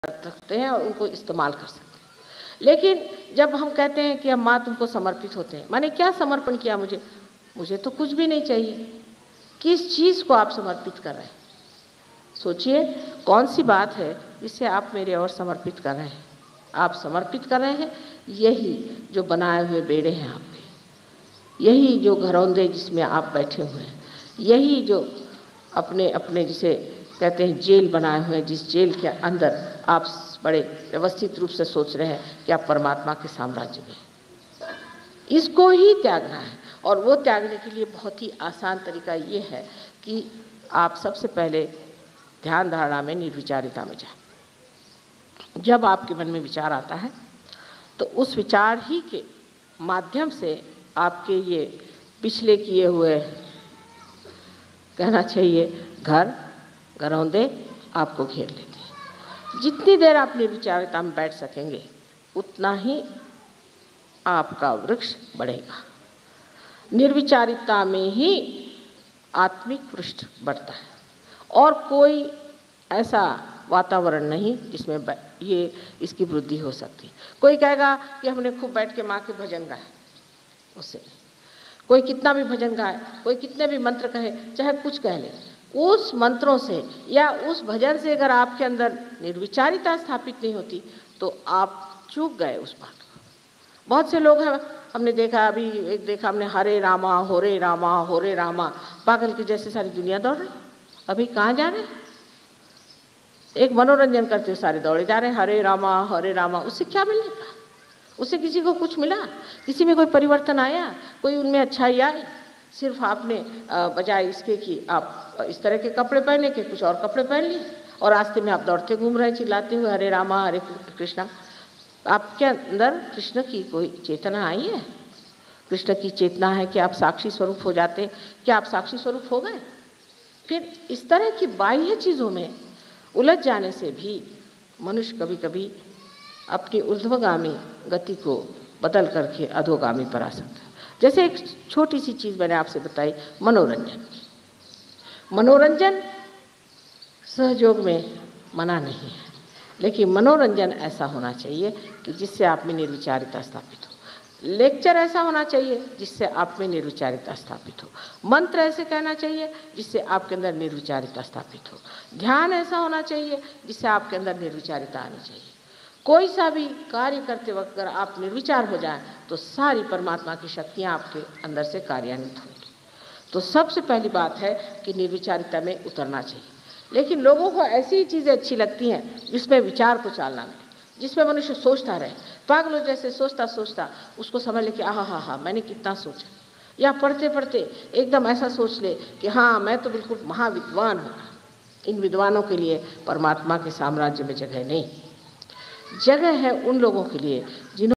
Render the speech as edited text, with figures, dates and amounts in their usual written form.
सकते हैं और उनको इस्तेमाल कर सकते हैं। लेकिन जब हम कहते हैं कि हम माँ तुमको समर्पित होते हैं, माने क्या समर्पण किया मुझे? मुझे तो कुछ भी नहीं चाहिए। किस चीज़ को आप समर्पित कर रहे हैं? सोचिए कौन सी बात है जिससे आप मेरे और समर्पित कर रहे हैं? आप समर्पित कर रहे हैं यही जो बनाए हुए बेड़े हैं आपके, यही जो घरौंदे जिसमें आप बैठे हुए हैं, यही जो अपने अपने जिसे कहते हैं जेल बनाए हुए हैं, जिस जेल के अंदर आप बड़े व्यवस्थित रूप से सोच रहे हैं कि आप परमात्मा के साम्राज्य में, इसको ही त्यागना है। और वो त्यागने के लिए बहुत ही आसान तरीका ये है कि आप सबसे पहले ध्यान धारणा में निर्विचारिता में जाएं। जब आपके मन में विचार आता है तो उस विचार ही के माध्यम से आपके ये पिछले किए हुए, कहना चाहिए, घरौंदे आपको घेर लेते हैं। जितनी देर आप निर्विचारिता में बैठ सकेंगे उतना ही आपका वृक्ष बढ़ेगा। निर्विचारिता में ही आत्मिक वृक्ष बढ़ता है और कोई ऐसा वातावरण नहीं जिसमें ये इसकी वृद्धि हो सकती। कोई कहेगा कि हमने खूब बैठ के माँ के भजन गाए, उससे कोई कितना भी भजन गाए, कोई कितने भी मंत्र कहे, चाहे कुछ कह ले, उस मंत्रों से या उस भजन से अगर आपके अंदर निर्विचारिता स्थापित नहीं होती तो आप चूक गए उस बात को। बहुत से लोग हैं, हमने देखा, अभी एक देखा हमने, हरे रामा होरे रामा होरे रामा, पागल के जैसे सारी दुनिया दौड़ रही। अभी कहाँ जा रहे? एक मनोरंजन करते हुए सारे दौड़े जा रहे हैं, हरे रामा। उससे क्या मिलेगा? उससे किसी को कुछ मिला? किसी में कोई परिवर्तन आया? कोई उनमें अच्छाई आई? सिर्फ आपने बजाय इसके कि आप इस तरह के कपड़े पहने के कुछ और कपड़े पहन लिए और रास्ते में आप दौड़ते घूम रहे चिल्लाते हुए हरे रामा हरे कृष्णा। आपके अंदर कृष्ण की कोई चेतना आई है? कृष्ण की चेतना है कि आप साक्षी स्वरूप हो जाते, क्या आप साक्षी स्वरूप हो गए? फिर इस तरह की बाह्य चीज़ों में उलझ जाने से भी मनुष्य कभी कभी अपनी ऊर्ध्वगामी गति को बदल करके अधोगामी पर आ सकता है। जैसे एक छोटी सी चीज़ मैंने आपसे बताई, मनोरंजन सहयोग में मना नहीं है, लेकिन मनोरंजन ऐसा होना चाहिए कि जिससे आप में निर्विचारिता स्थापित हो। लेक्चर ऐसा होना चाहिए जिससे आप में निर्विचारिता स्थापित हो। मंत्र ऐसे कहना चाहिए जिससे आपके अंदर निर्विचारिता स्थापित हो। ध्यान ऐसा होना चाहिए जिससे आपके अंदर निर्विचारिता आनी चाहिए। कोई सा भी कार्य करते वक्त अगर आप निर्विचार हो जाएं तो सारी परमात्मा की शक्तियाँ आपके अंदर से कार्यान्वित होंगी। तो सबसे पहली बात है कि निर्विचारिता में उतरना चाहिए। लेकिन लोगों को ऐसी चीज़ें अच्छी लगती हैं जिसमें विचार को चालना मिले, जिसमें मनुष्य सोचता रहे, पागलों जैसे सोचता सोचता उसको समझ ले कि हा मैंने कितना सोचा, या पढ़ते पढ़ते एकदम ऐसा सोच ले कि हाँ मैं तो बिल्कुल महाविद्वान हूँ। इन विद्वानों के लिए परमात्मा के साम्राज्य में जगह नहीं। जगह है उन लोगों के लिए जिन्होंने